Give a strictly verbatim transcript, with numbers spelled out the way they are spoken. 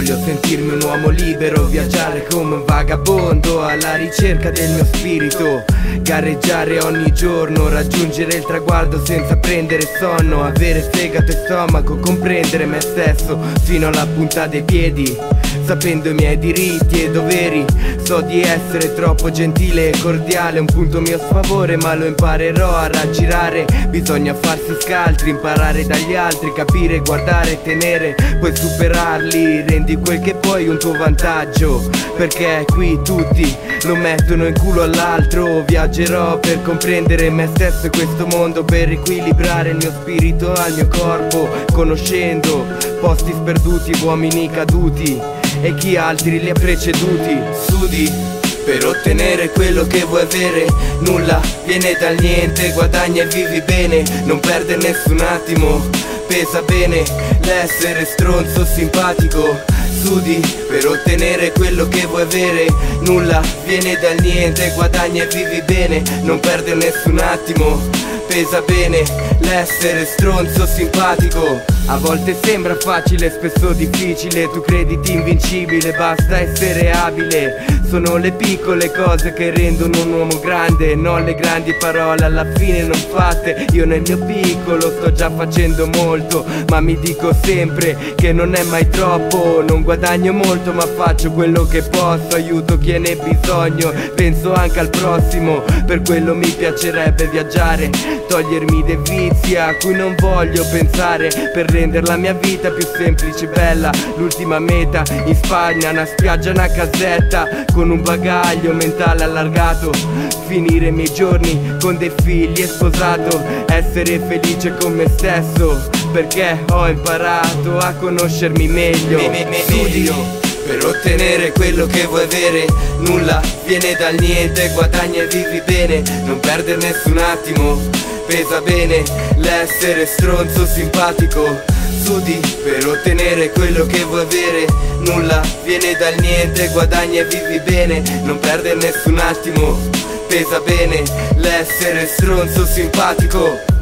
Voglio sentirmi un uomo libero, viaggiare come un vagabondo alla ricerca del mio spirito, gareggiare ogni giorno, raggiungere il traguardo senza prendere sonno, avere fegato e stomaco, comprendere me stesso fino alla punta dei piedi, sapendo i miei diritti e doveri. So di essere troppo gentile e cordiale, un punto mio sfavore, ma lo imparerò a raggirare. Bisogna farsi scaltri, imparare dagli altri, capire, guardare, tenere, poi superarli. Rendi quel che puoi un tuo vantaggio, perché qui tutti lo mettono in culo all'altro. Viaggerò per comprendere me stesso e questo mondo, per equilibrare il mio spirito al mio corpo, conoscendo posti sperduti, uomini caduti e chi altri li ha preceduti. Studi per ottenere quello che vuoi avere, nulla viene dal niente, guadagna e vivi bene, non perde nessun attimo, pesa bene l'essere stronzo simpatico. Studi per ottenere quello che vuoi avere, nulla viene dal niente, guadagna e vivi bene, non perde nessun attimo, pesa bene l'essere stronzo simpatico. A volte sembra facile, spesso difficile, tu crediti invincibile, basta essere abile. Sono le piccole cose che rendono un uomo grande, non le grandi parole alla fine non fatte. Io nel mio piccolo sto già facendo molto, ma mi dico sempre che non è mai troppo. Non guadagno molto ma faccio quello che posso, aiuto chi ne ha bisogno, penso anche al prossimo. Per quello mi piacerebbe viaggiare, togliermi dei vizi a cui non voglio pensare, per rendere la mia vita più semplice e bella. L'ultima meta in Spagna, una spiaggia, una casetta con un bagaglio mentale allargato, finire i miei giorni con dei figli e sposato, essere felice con me stesso, perché ho imparato a conoscermi meglio. Studio per ottenere quello che vuoi avere, nulla viene dal niente, guadagna e vivi bene, non perdere nessun attimo, pesa bene l'essere stronzo simpatico. Studi per ottenere quello che vuoi avere, nulla viene dal niente, guadagna e vivi bene, non perdere nessun attimo, pesa bene l'essere stronzo simpatico.